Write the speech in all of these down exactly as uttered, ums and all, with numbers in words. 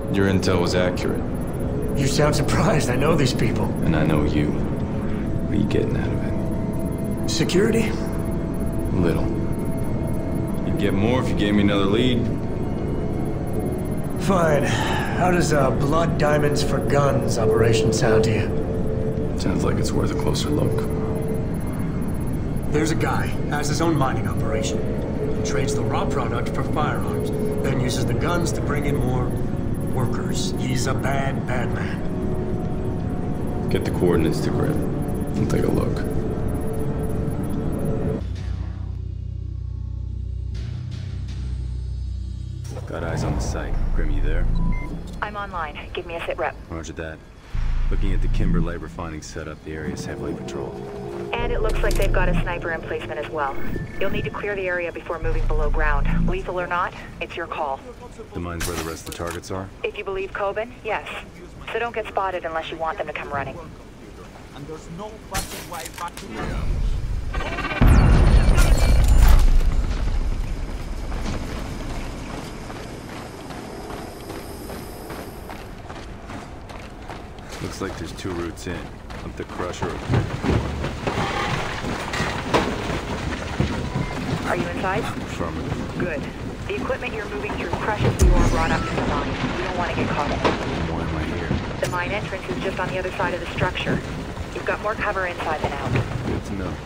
Your intel was accurate. You sound surprised. I know these people. And I know you. What are you getting out of it? Security? Little. You'd get more if you gave me another lead. Fine. How does uh, Blood Diamonds for Guns operation sound to you? Sounds like it's worth a closer look. There's a guy, has his own mining operation. He trades the raw product for firearms, then uses the guns to bring in more workers. He's a bad, bad man. Get the coordinates to Grim. We'll take a look. Got eyes on the site. Grim, you there? I'm online. Give me a sit rep. Roger that. Looking at the Kimber labor finding setup, the area is heavily patrolled. And it looks like they've got a sniper in placement as well. You'll need to clear the area before moving below ground. Lethal or not, it's your call. The mine's where the rest of the targets are? If you believe Coben, yes. So don't get spotted unless you want them to come running. And there's no fucking way back to Looks like there's two routes in. Up the crusher. Are you inside? Affirmative. Good. The equipment you're moving through crushes the ore brought up to the mine. You don't want to get caught in it. Why am I here? The mine entrance is just on the other side of the structure. You've got more cover inside than out. Good to know.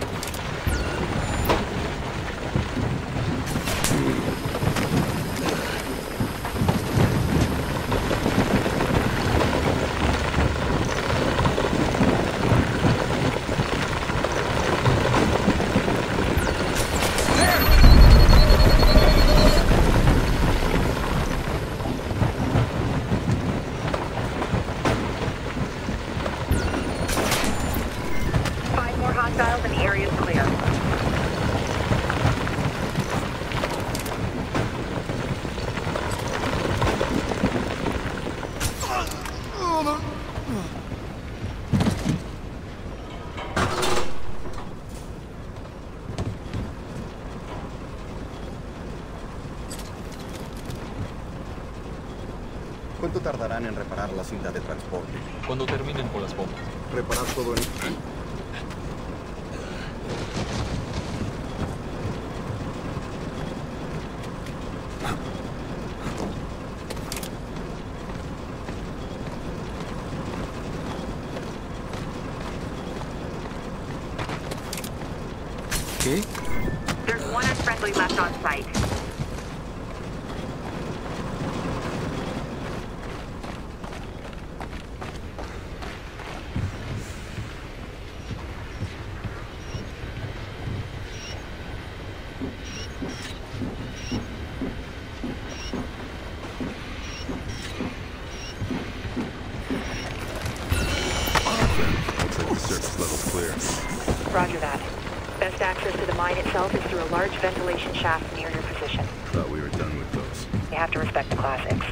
¿Cuánto tardarán en reparar la cinta de transporte? Cuando terminen con las bombas. Reparar todo en... ¿Qué? There's one unfriendly left on site. Looks like the surface level's clear. Roger that. Best access to the mine itself is through a large ventilation shaft near your position. Thought we were done with those. You have to respect the classics.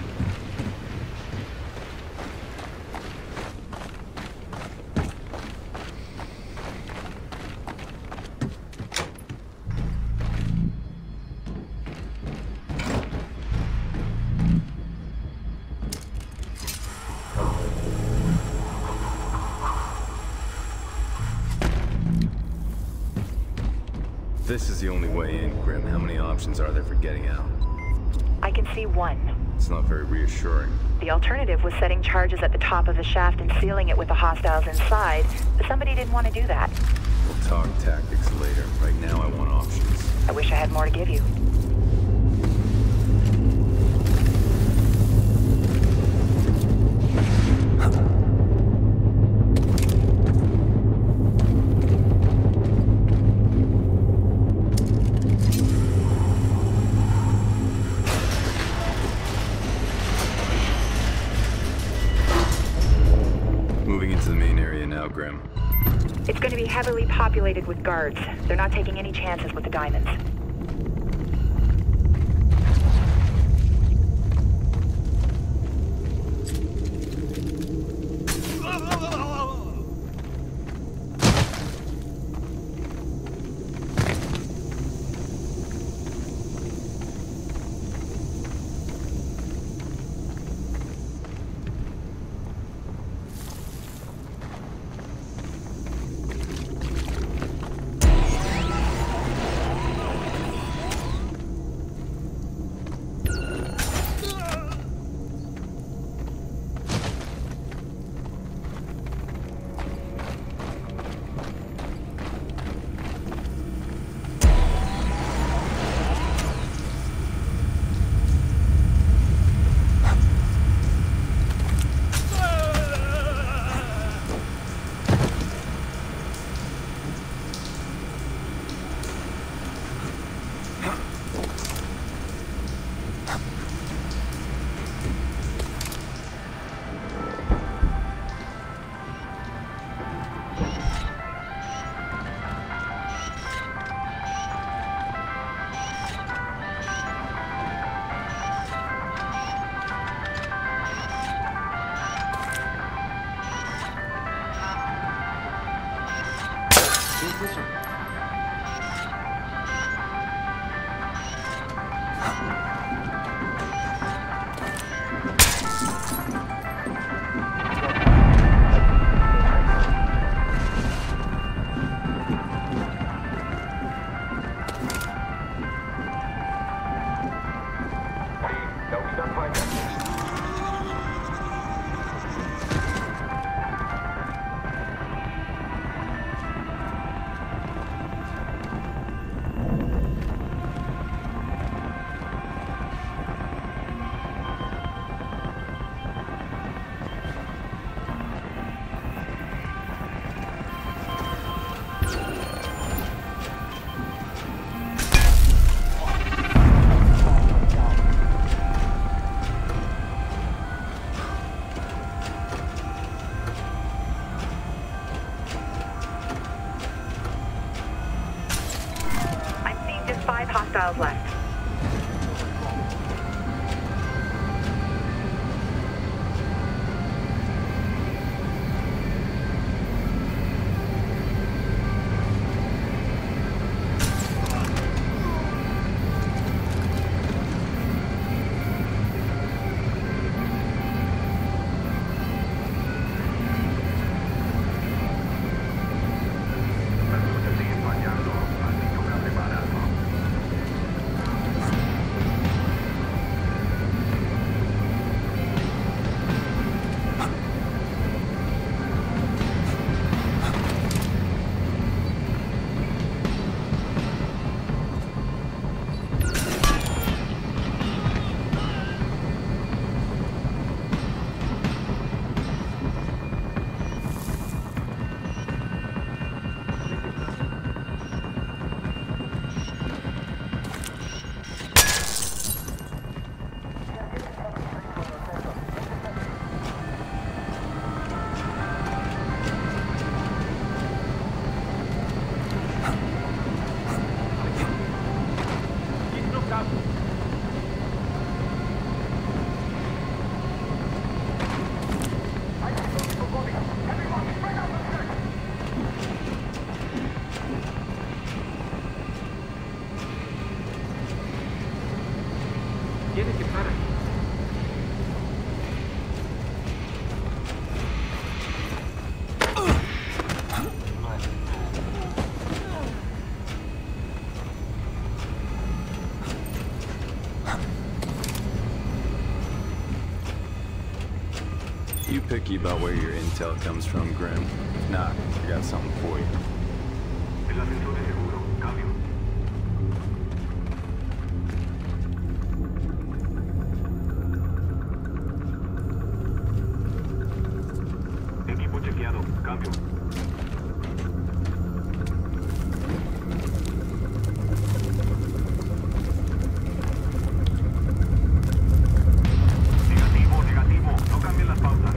This is the only way in, Grim. How many options are there for getting out? I can see one. It's not very reassuring. The alternative was setting charges at the top of the shaft and sealing it with the hostiles inside, but somebody didn't want to do that. We'll talk tactics later. Right now I want options. I wish I had more to give you. Moving into the main area now, Grim. It's going to be heavily populated with guards. They're not taking any chances with the diamonds. Hostiles left. You picky about where your intel comes from, Grim? If not, I got something for you. El ascensor es seguro. Cambio. Equipo chequeado. Cambio. Negativo, negativo. No cambien las pausas.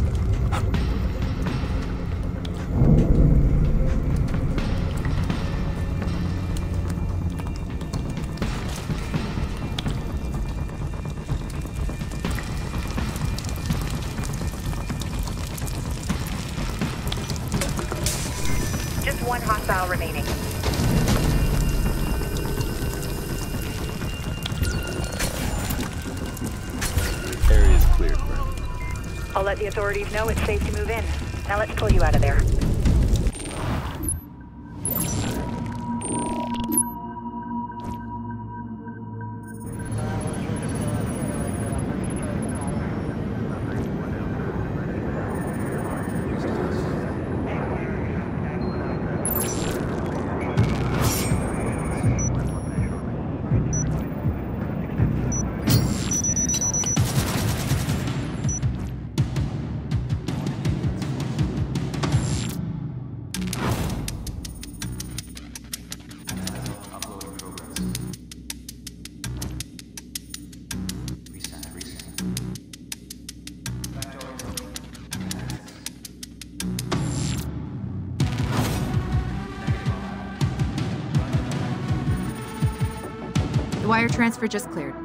Just one hostile remaining. Area's clear, Grim. I'll let the authorities know it's safe to move in. Now let's pull you out of there. The wire transfer just cleared.